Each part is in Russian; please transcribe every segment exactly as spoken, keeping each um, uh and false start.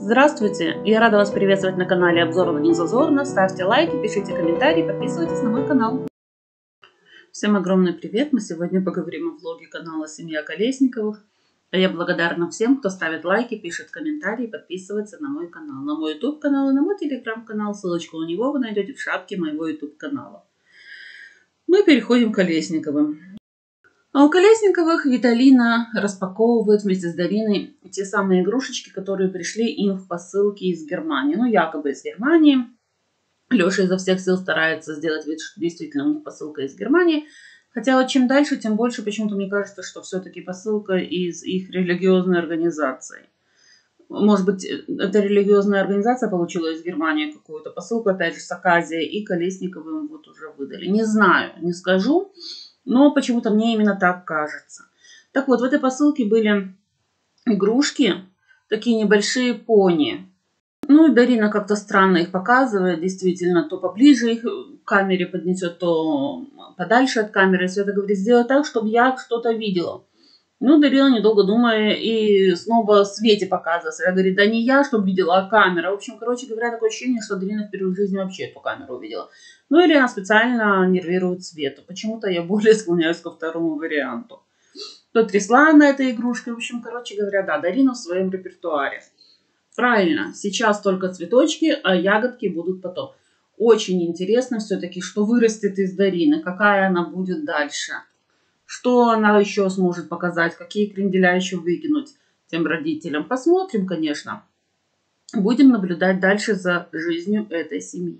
Здравствуйте! Я рада вас приветствовать на канале Обзорно не зазорно. Ставьте лайки, пишите комментарии, подписывайтесь на мой канал. Всем огромный привет! Мы сегодня поговорим о влоге канала Семья Колесниковых. Я благодарна всем, кто ставит лайки, пишет комментарии, подписывается на мой канал. На мой YouTube канал и на мой телеграм-канал. Ссылочку на него вы найдете в шапке моего YouTube канала. Мы переходим к Колесниковым. А у Колесниковых Виталина распаковывает вместе с Дариной те самые игрушечки, которые пришли им в посылке из Германии. Ну, якобы из Германии. Леша изо всех сил старается сделать вид, что действительно у них посылка из Германии. Хотя вот чем дальше, тем больше почему-то мне кажется, что все-таки посылка из их религиозной организации. Может быть, эта религиозная организация получила из Германии какую-то посылку, опять же, с Аказией, и Колесниковым вот уже выдали. Не знаю, не скажу. Но почему-то мне именно так кажется. Так вот, в этой посылке были игрушки, такие небольшие пони. Ну, и Дарина как-то странно их показывает, действительно, то поближе их к камере поднесет, то подальше от камеры. И Света говорит, сделай так, чтобы я что-то видела. Ну, Дарина, недолго думая, и снова Свете показывает. Света говорит, да не я, чтобы видела, а камера. В общем, короче говоря, такое ощущение, что Дарина впервые в жизни вообще эту камеру увидела. Ну, или она специально нервирует Свету. Почему-то я более склоняюсь ко второму варианту. То трясла на этой игрушке. В общем, короче говоря, да, Дарина в своем репертуаре. Правильно, сейчас только цветочки, а ягодки будут потом. Очень интересно все-таки, что вырастет из Дарины, какая она будет дальше. Что она еще сможет показать, какие кренделя еще выкинуть тем родителям. Посмотрим, конечно. Будем наблюдать дальше за жизнью этой семьи.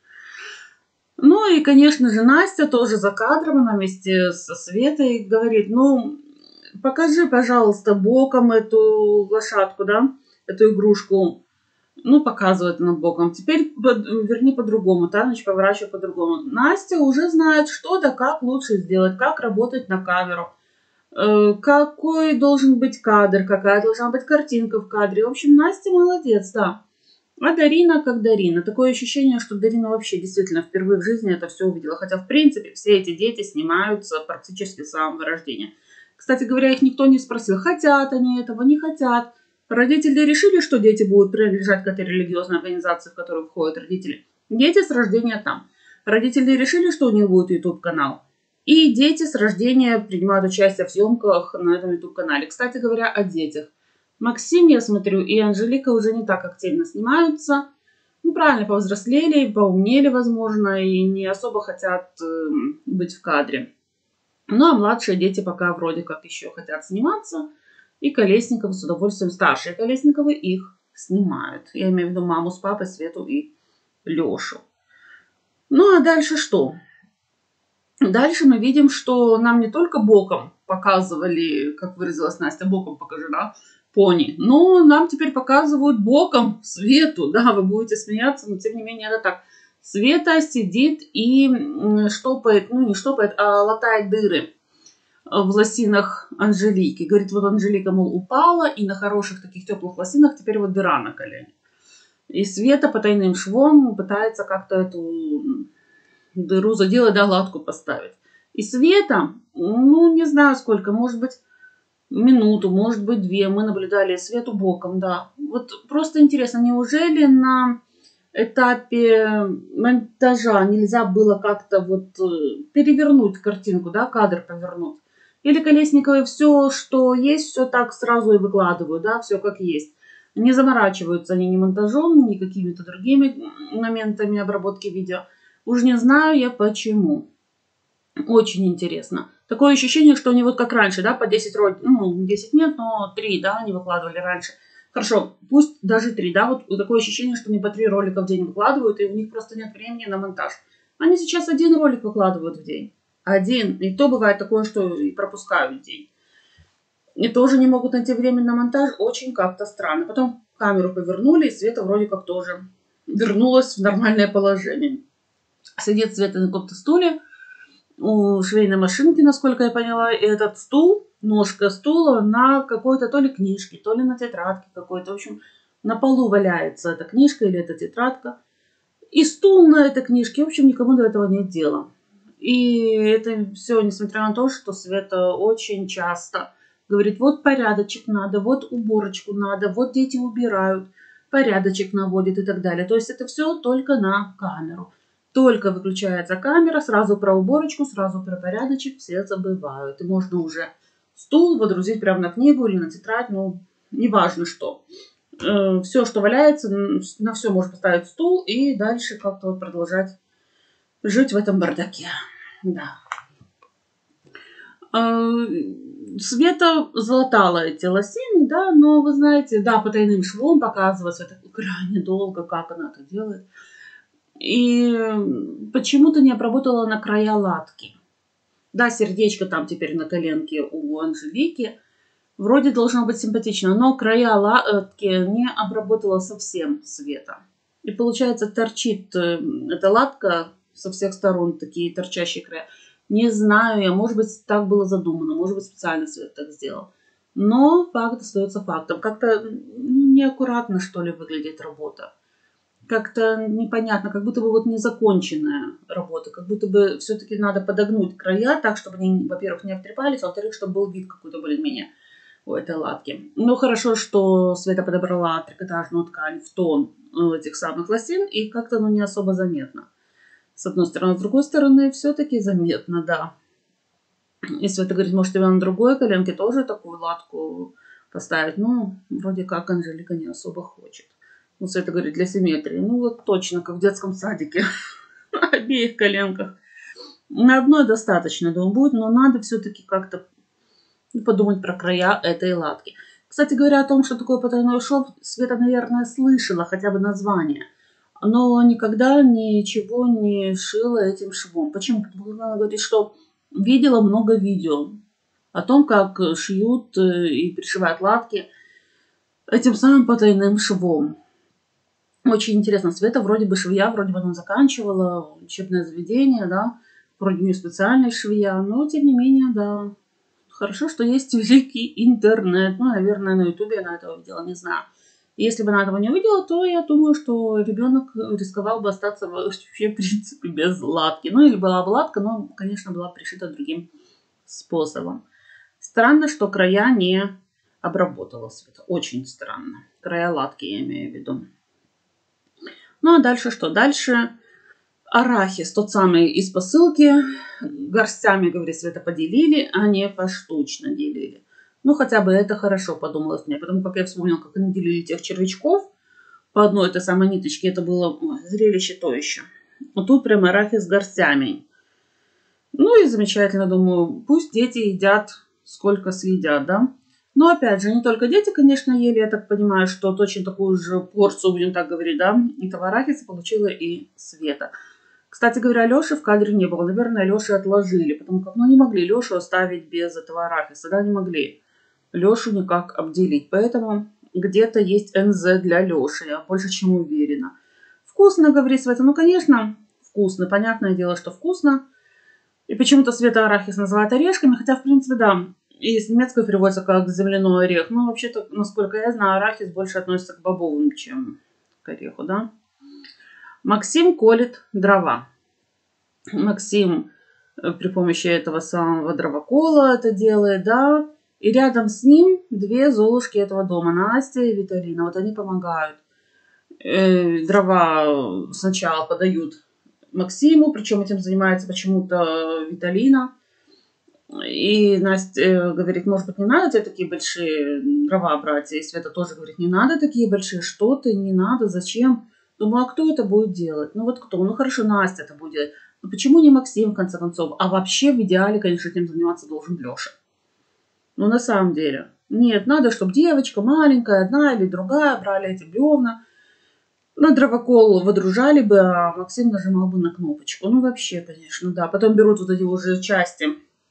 Ну и, конечно же, Настя тоже за кадром, она вместе со Светой говорит, ну, покажи, пожалуйста, боком эту лошадку, да, эту игрушку. Ну, показывает она боком. Теперь верни по-другому, да, значит, поворачивай по-другому. Настя уже знает, что да как лучше сделать, как работать на камеру, э, какой должен быть кадр, какая должна быть картинка в кадре. В общем, Настя молодец, да. А Дарина как Дарина. Такое ощущение, что Дарина вообще действительно впервые в жизни это все увидела. Хотя, в принципе, все эти дети снимаются практически с самого рождения. Кстати говоря, их никто не спросил, хотят они этого, не хотят. Родители решили, что дети будут принадлежать к этой религиозной организации, в которую входят родители. Дети с рождения там. Родители решили, что у них будет YouTube-канал. И дети с рождения принимают участие в съемках на этом YouTube-канале. Кстати говоря, о детях. Максим, я смотрю, и Анжелика уже не так активно снимаются. Ну, правильно, повзрослели, поумнели, возможно, и не особо хотят э, быть в кадре. Ну, а младшие дети пока вроде как еще хотят сниматься. И Колесниковы с удовольствием, старшие Колесниковы их снимают. Я имею в виду маму с папой, Свету и Лешу. Ну, а дальше что? Дальше мы видим, что нам не только боком показывали, как выразилась Настя, боком покажи, да, пони. Но нам теперь показывают боком Свету. Да, вы будете смеяться, но тем не менее это так. Света сидит и штопает, ну не штопает, а латает дыры в лосинах Анжелики. Говорит, вот Анжелика, мол, упала, и на хороших таких теплых лосинах теперь вот дыра на колене. И Света потайным швом пытается как-то эту дыру заделать, да, латку поставить. И Света, ну не знаю сколько, может быть, минуту, может быть, две, мы наблюдали Свету боком, да. Вот просто интересно, неужели на этапе монтажа нельзя было как-то вот перевернуть картинку, да, кадр повернуть? Или Колесниковы все, что есть, все так сразу и выкладывают, да, все как есть. Не заморачиваются они ни монтажом, ни какими-то другими моментами обработки видео. Уж не знаю я почему. Очень интересно. Такое ощущение, что они вот как раньше, да, по десять роликов, ну, десять нет, но три, да, они выкладывали раньше. Хорошо, пусть даже три, да, вот такое ощущение, что они по три ролика в день выкладывают, и у них просто нет времени на монтаж. Они сейчас один ролик выкладывают в день. Один. И то бывает такое, что и пропускают день. И тоже не могут найти время на монтаж. Очень как-то странно. Потом камеру повернули, и Света вроде как тоже вернулась в нормальное положение. Сидит Света на каком-то стуле у швейной машинки, насколько я поняла. И этот стул, ножка стула на какой-то то ли книжке, то ли на тетрадке какой-то. В общем, на полу валяется эта книжка или эта тетрадка. И стул на этой книжке. В общем, никому до этого нет дела. И это все, несмотря на то, что Света очень часто говорит, вот порядочек надо, вот уборочку надо, вот дети убирают. порядочек наводит и так далее. То есть это все только на камеру. Только выключается камера, сразу про уборочку, сразу про порядочек все забывают. И можно уже стул водрузить прямо на книгу или на тетрадь, ну, неважно что. Все, что валяется, на все можно поставить стул и дальше как-то вот продолжать жить в этом бардаке. Да. Света залатала эти лосины, да, но вы знаете, да, потайным швом показывается это крайне долго, как она это делает. И почему-то не обработала на края латки. Да, сердечко там теперь на коленке у Анжелики. Вроде должно быть симпатично, но края латки не обработала совсем Света. И получается торчит эта латка со всех сторон, такие торчащие края. Не знаю я, может быть, так было задумано, может быть, специально Свет так сделал. Но факт остается фактом. Как-то ну, неаккуратно, что ли, выглядит работа. Как-то непонятно, как будто бы вот незаконченная работа. Как будто бы все-таки надо подогнуть края так, чтобы они, во-первых, не обтрепались, а во-вторых, чтобы был вид какой-то более-менее у этой латки. Ну, хорошо, что Света подобрала трикотажную ткань в тон этих самых лосин, и как-то ну, не особо заметно. С одной стороны. С другой стороны, все-таки заметно, да. И Света говорит, может, тебе на другой коленке тоже такую латку поставить? Ну, вроде как Анжелика не особо хочет. Ну, Света говорит, для симметрии. Ну, вот точно, как в детском садике. На обеих коленках. На одной достаточно, думаю, будет, но надо все-таки как-то подумать про края этой латки. Кстати говоря, о том, что такое потайной шов, Света, наверное, слышала хотя бы название. Но никогда ничего не шила этим швом. Почему? Потому что она говорит, что видела много видео о том, как шьют и пришивают латки этим самым потайным швом. Очень интересно. Света вроде бы швея, вроде бы она заканчивала учебное заведение, да, вроде не специальная швея, но тем не менее, да. Хорошо, что есть великий интернет. Ну, наверное, на ютубе она этого видела, не знаю. Если бы она этого не увидела, то я думаю, что ребенок рисковал бы остаться вообще, в принципе, без латки. Ну, или была бы латка, но, конечно, была пришита другим способом. Странно, что края не обработала Света. Очень странно. Края латки, я имею в виду. Ну, а дальше что? Дальше арахис, тот самый из посылки. Горстями, говорит Света, поделили, а не поштучно делили. Ну, хотя бы это хорошо, подумалось мне. Потому как я вспомнила, как они делили тех червячков по одной этой самой ниточке. Это было ой, зрелище то еще. А тут прям арахис с горстями. Ну и замечательно, думаю, пусть дети едят, сколько съедят, да. Но опять же, не только дети, конечно, ели. Я так понимаю, что точно такую же порцию, будем так говорить, да, этого арахиса получила и Света. Кстати говоря, Лёши в кадре не было. Наверное, Лёши отложили, потому как, ну, не могли Лёшу оставить без этого арахиса, да, не могли Лёшу никак обделить. Поэтому где-то есть эн зэ для Лёши, я больше чем уверена. Вкусно, говорит Света. Ну, конечно, вкусно. Понятное дело, что вкусно. И почему-то Света арахис называет орешками, хотя, в принципе, да, и с немецкого переводится как земляной орех. Ну, вообще-то, насколько я знаю, арахис больше относится к бобовым, чем к ореху, да. Максим колет дрова. Максим при помощи этого самого дровокола это делает, да. И рядом с ним две золушки этого дома, Настя и Виталина. Вот они помогают. Э, дрова сначала подают Максиму, причем этим занимается почему-то Виталина. И Настя э, говорит, может быть, не надо тебе такие большие дрова брать. И Света тоже говорит, не надо такие большие, что ты, не надо, зачем? Думаю, а кто это будет делать? Ну вот кто? Ну хорошо, Настя это будет делать. Но почему не Максим, в конце концов? А вообще, в идеале, конечно, этим заниматься должен Леша. Ну на самом деле. Нет, надо, чтобы девочка маленькая, одна или другая, брали эти бревна, на дровокол выдружали бы, а Максим нажимал бы на кнопочку. Ну вообще, конечно, да. Потом берут вот эти уже части,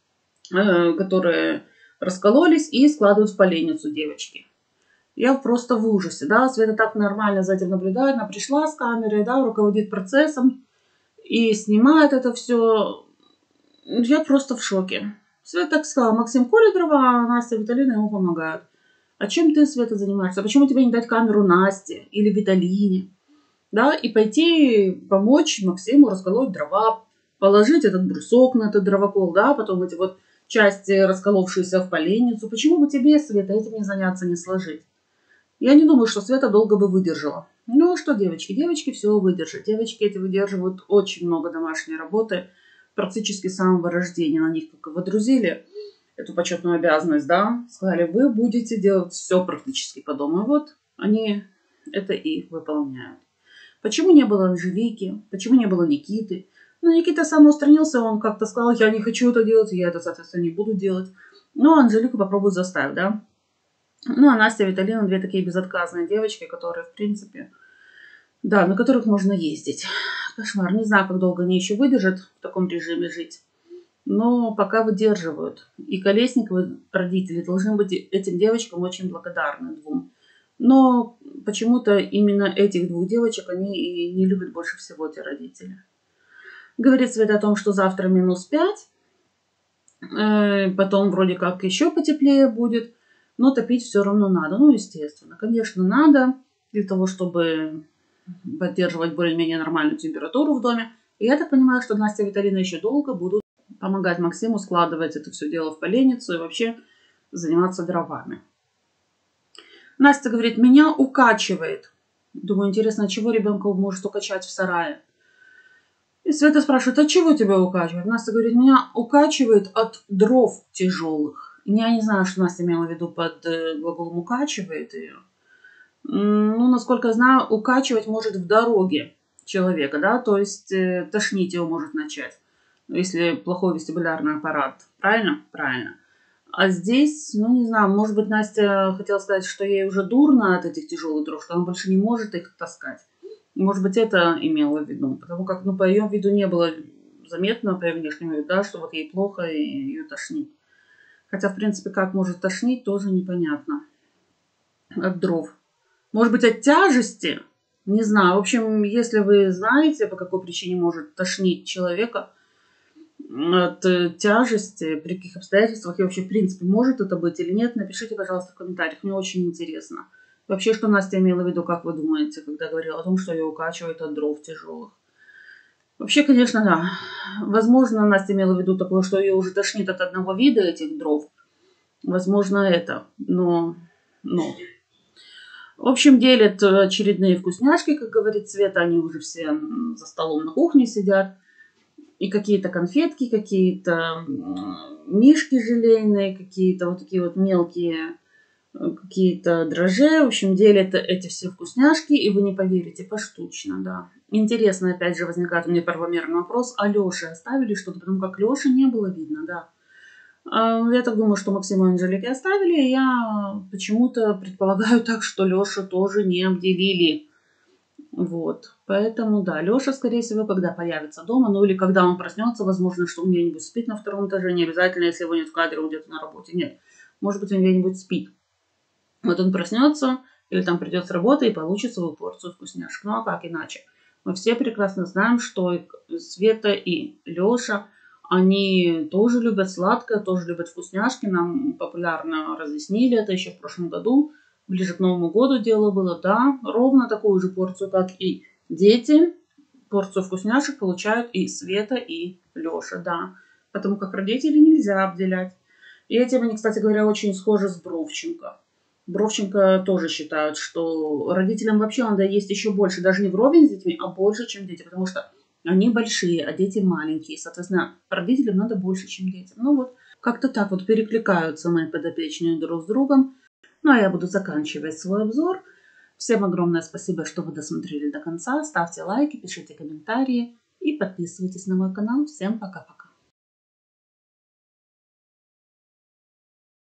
которые раскололись, и складывают в поленницу девочки. Я просто в ужасе, да, Света так нормально за этим наблюдает, она пришла с камерой, да, руководит процессом и снимает это все. Я просто в шоке. Света так сказала, Максим колет дрова, а Настя и Виталина ему помогают. А чем ты, Света, занимаешься? Почему тебе не дать камеру Насте или Виталине? Да, и пойти помочь Максиму расколоть дрова, положить этот брусок на этот дровокол, да, потом эти вот части, расколовшиеся в поленницу. Почему бы тебе, Света, этим не заняться, не сложить? Я не думаю, что Света долго бы выдержала. Ну что, девочки, девочки все выдержат. Девочки эти выдерживают очень много домашней работы, практически с самого рождения. На них как водрузили эту почетную обязанность, да, сказали, вы будете делать все практически по дому. И вот они это и выполняют. Почему не было Анжелики? Почему не было Никиты? Ну, Никита самоустранился, он как-то сказал, я не хочу это делать, я это, соответственно, не буду делать. Но Анжелику попробуй заставить, да. Ну, а Настя и Виталина две такие безотказные девочки, которые, в принципе, да, на которых можно ездить. Кошмар. Не знаю, как долго они еще выдержат в таком режиме жить. Но пока выдерживают. И Колесниковы, родители, должны быть этим девочкам очень благодарны двум. Но почему-то именно этих двух девочек они и не любят больше всего, те родители. Говорит Света о том, что завтра минус пять. Потом вроде как еще потеплее будет. Но топить все равно надо. Ну, естественно. Конечно, надо. Для того, чтобы поддерживать более-менее нормальную температуру в доме. И я так понимаю, что Настя и Виталина еще долго будут помогать Максиму складывать это все дело в поленницу и вообще заниматься дровами. Настя говорит, меня укачивает. Думаю, интересно, от чего ребенка может укачать в сарае? И Света спрашивает, от чего тебя укачивает? Настя говорит, меня укачивает от дров тяжелых. Я не знаю, что Настя имела в виду под глаголом укачивает ее. Ну, насколько я знаю, укачивать может в дороге человека, да, то есть э, тошнить его может начать, если плохой вестибулярный аппарат. Правильно? Правильно. А здесь, ну, не знаю, может быть, Настя хотела сказать, что ей уже дурно от этих тяжелых дров, что она больше не может их таскать. Может быть, это имела в виду, потому как, ну, по ее виду не было заметно, по ее внешнему виду, да, что вот ей плохо и ее тошнит. Хотя, в принципе, как может тошнить, тоже непонятно. От дров. Может быть, от тяжести? Не знаю. В общем, если вы знаете, по какой причине может тошнить человека от тяжести, при каких обстоятельствах и вообще, в принципе, может это быть или нет, напишите, пожалуйста, в комментариях. Мне очень интересно. Вообще, что Настя имела в виду, как вы думаете, когда говорила о том, что ее укачивает от дров тяжелых? Вообще, конечно, да. Возможно, Настя имела в виду такое, что ее уже тошнит от одного вида этих дров. Возможно, это. Но... но... В общем, делят очередные вкусняшки, как говорит Света. Они уже все за столом на кухне сидят. И какие-то конфетки, какие-то мишки желейные, какие-то вот такие вот мелкие, какие-то дрожжи. В общем, делят эти все вкусняшки. И вы не поверите, поштучно, да. Интересно, опять же, возникает у меня правомерный вопрос. А Лёше оставили что-то? Потому как Лёши не было видно, да. Я так думаю, что Максима и Анжелики оставили. Я почему-то предполагаю так, что Лешу тоже не обделили. Вот. Поэтому, да, Леша, скорее всего, когда появится дома, ну или когда он проснется, возможно, что он где-нибудь спит на втором этаже. Не обязательно, если его нет в кадре, он где-то на работе. Нет. Может быть, он где-нибудь спит. Вот он проснется, или там придет с работы и получит свою порцию вкусняшек. Ну а как иначе? Мы все прекрасно знаем, что Света и Леша, они тоже любят сладкое, тоже любят вкусняшки. Нам популярно разъяснили это еще в прошлом году. Ближе к Новому году дело было, да, ровно такую же порцию, как и дети. Порцию вкусняшек получают и Света, и Леша, да. Потому как родителей нельзя обделять. И этим они, кстати говоря, очень схожи с Бровченко. Бровченко тоже считают, что родителям вообще надо есть еще больше, даже не вровень с детьми, а больше, чем дети, потому что они большие, а дети маленькие. Соответственно, родителям надо больше, чем детям. Ну вот, как-то так вот перекликаются мои подопечные друг с другом. Ну, а я буду заканчивать свой обзор. Всем огромное спасибо, что вы досмотрели до конца. Ставьте лайки, пишите комментарии и подписывайтесь на мой канал. Всем пока-пока.